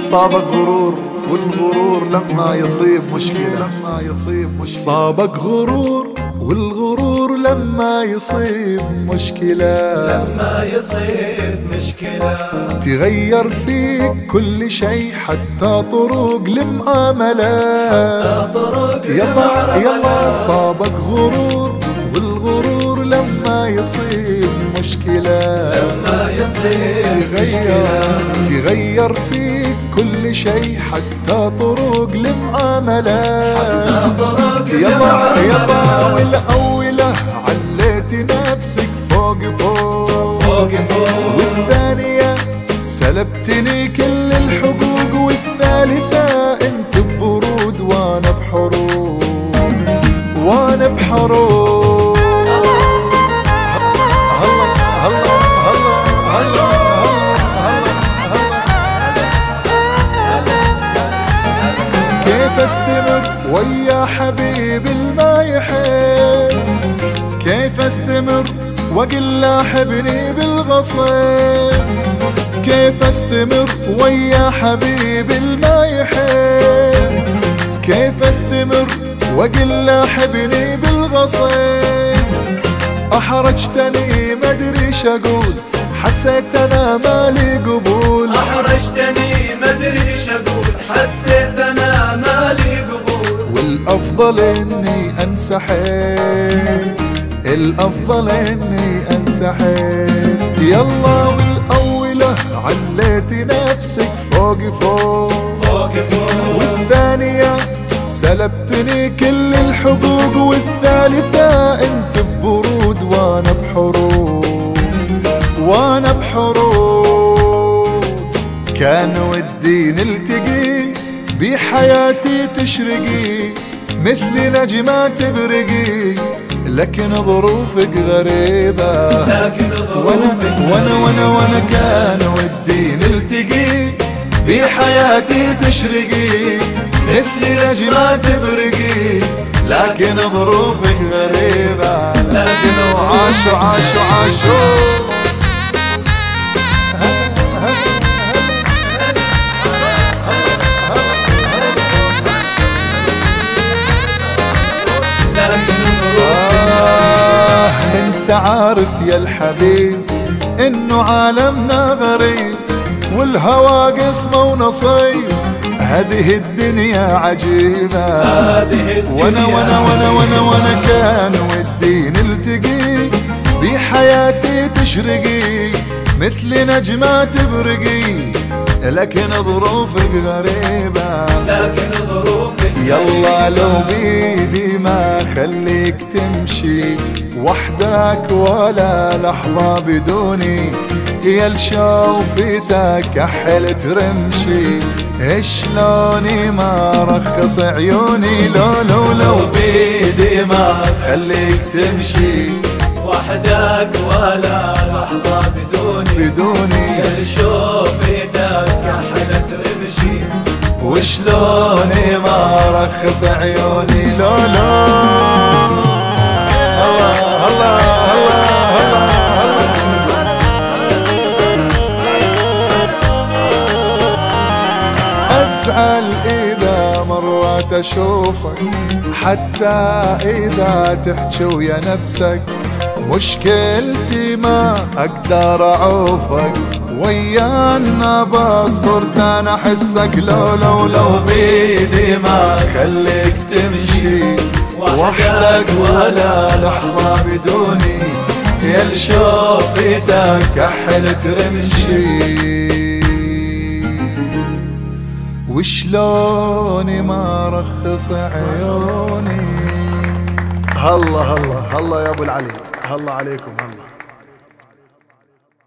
صابك غرور والغرور لما يصيب مشكلة، صابك غرور والغرور لما يصيب مشكلة، تغير فيك كل شيء حتى طرق المعاملة. يلا صابك غرور والغرور لما يصيب مشكلة، تغير فيك كل شيء حتى طرق المعاملة. يلا والأولى عليت نفسك فوق والثانية سلبتني كل الحقوق، والثالثة انت ببرود وانا بحروب. كيف استمر ويا حبيبي الما يحب، كيف استمر واقل لاحبني بالغصب، كيف استمر ويا حبيبي الما يحب، كيف استمر واقل لاحبني بالغصب. احرجتني ما ادري ايش اقول، حسيت انا مالي قبول. احرجتني ما ادري ايش اقول، حسيت انا مالي قبول. والافضل اني انسحب، الافضل اني انسحب. يلا والاولى عليت نفسك فوق والثانية سلبتني كل الحقوق، والثالثة انت ببرود وانا بحروب. كان ودي نلتقي بحياتي تشرقي مثل نجمة تبرقي، لكن ظروفك غريبة. وانا كان ودي نلتقي بحياتي تشرقي مثل نجمة تبرقي، لكن ظروفك غريبة. لكن وعاشوا انت عارف يا الحبيب انه عالمنا غريب، والهوى قسمه ونصيب، هذه الدنيا عجيبة. وانا كان ودي نلتقي بحياتي تشرقي مثل نجمة تبرقي، لكن ظروفك غريبة. يلا لو بيدي ما خليك تمشي وحدك ولا لحظة بدوني، يا الشوفتك كحلت رمشي، شلوني ما رخص عيوني. لو بيدي ما خليك تمشي وحدك ولا لحظة بدوني، يا شوفتك كحلت رمشي، وشلوني ما رخص عيوني. أزعل إذا مرات أشوفك، حتى إذا تحكي ويا نفسك، مشكلتي ما أقدر أعوفك، ويا النبض صرت أنا أحسك. لو بيدي ما خليك تمشي وحدك ولا لحظة بدوني، يا لشوفتك كحلت رمشي، وشلوني ما رخص عيوني. هلا يا ابو العلي، هلا عليكم هلا.